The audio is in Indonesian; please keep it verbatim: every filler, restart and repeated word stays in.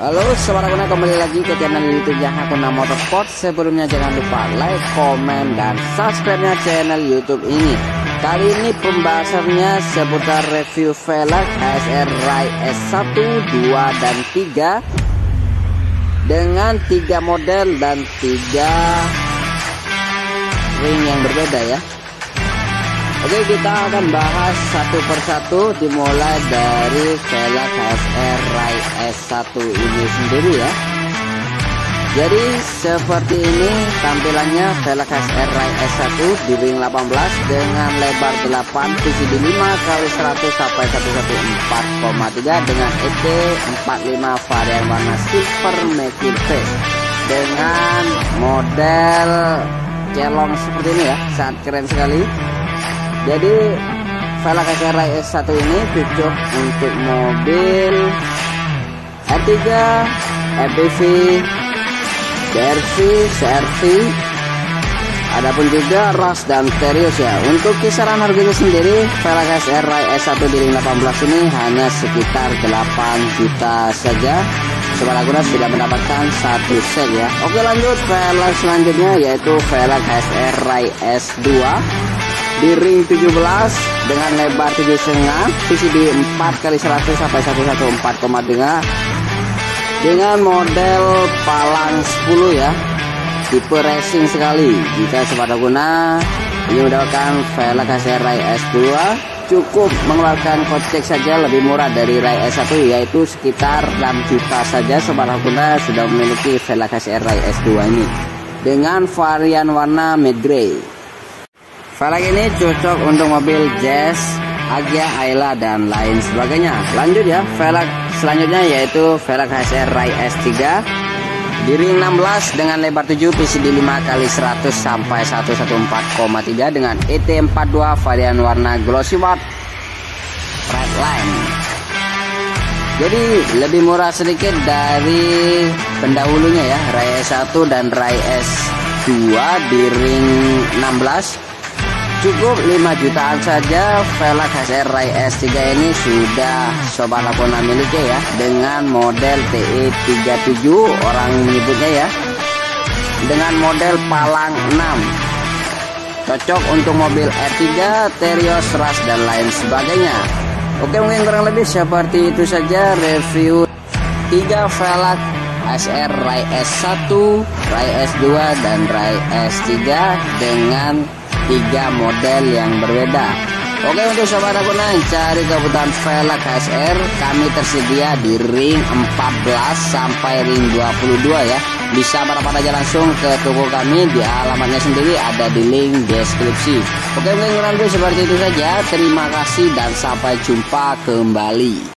Halo sobat Hakuna, kembali lagi ke channel YouTube yang Hakuna Motorsport. Sebelumnya jangan lupa like, komen, dan subscribe-nya channel YouTube ini. Kali ini pembahasannya seputar review velg H S R Rai S satu, dua, dan tiga dengan tiga model dan tiga ring yang berbeda ya. Oke, kita akan bahas satu persatu, dimulai dari velg H S R Rai S satu ini sendiri ya. Jadi seperti ini tampilannya velg H S R Rai S satu di ring delapan belas dengan lebar delapan, P C D lima kali seratus sampai seratus empat koma tiga dengan E T empat puluh lima varian warna silver making face dengan model kelong seperti ini ya, sangat keren sekali. Jadi velg H S R Rai S satu ini cocok untuk mobil R tiga, M P V, D R V, C R V, adapun juga ras dan terios ya. Untuk kisaran harganya sendiri, velg H S R Rai S satu di ring delapan belas ini hanya sekitar delapan juta saja. Sobat Hakuna sudah mendapatkan satu set ya. Oke, lanjut velg selanjutnya yaitu velg H S R Rai S dua di ring tujuh belas dengan lebar tujuh koma lima, P C D empat kali seratus sampai seratus empat koma tiga dengan model palang sepuluh ya, tipe racing sekali. Jika sobat Hakuna ingin mendapatkan velg H S R Rai S dua, cukup mengeluarkan kocek saja lebih murah dari Rai S satu, yaitu sekitar enam juta saja. Sobat Hakuna sudah memiliki velg H S R Rai S dua ini dengan varian warna matte grey. Velg ini cocok untuk mobil Jazz, Agya, Ayla, dan lain sebagainya. Lanjut ya, velg selanjutnya yaitu velg H S R Rai S tiga di ring enam belas dengan lebar tujuh, P C D lima kali seratus sampai seratus empat koma tiga dengan E T empat puluh dua varian warna glossy white red line. Jadi lebih murah sedikit dari pendahulunya ya, Rai S satu dan Rai S dua di ring enam belas. Cukup lima jutaan saja. Velg H S R Rai S tiga ini sudah sobat Hakuna miliki ya, dengan model T E tiga puluh tujuh orang menyebutnya ya, dengan model palang enam, cocok untuk mobil R tiga, terios, ras, dan lain sebagainya. Oke, mungkin kurang lebih seperti itu saja review tiga velg H S R Rai S satu, Rai S dua, dan Rai S tiga dengan tiga model yang berbeda. Oke, untuk sobat Hakuna cari kebutuhan velg H S R, kami tersedia di ring empat belas sampai ring dua puluh dua ya. Bisa merapat aja langsung ke toko kami, di alamatnya sendiri ada di link deskripsi. Oke, mungkin kurang lebih seperti itu saja. Terima kasih dan sampai jumpa kembali.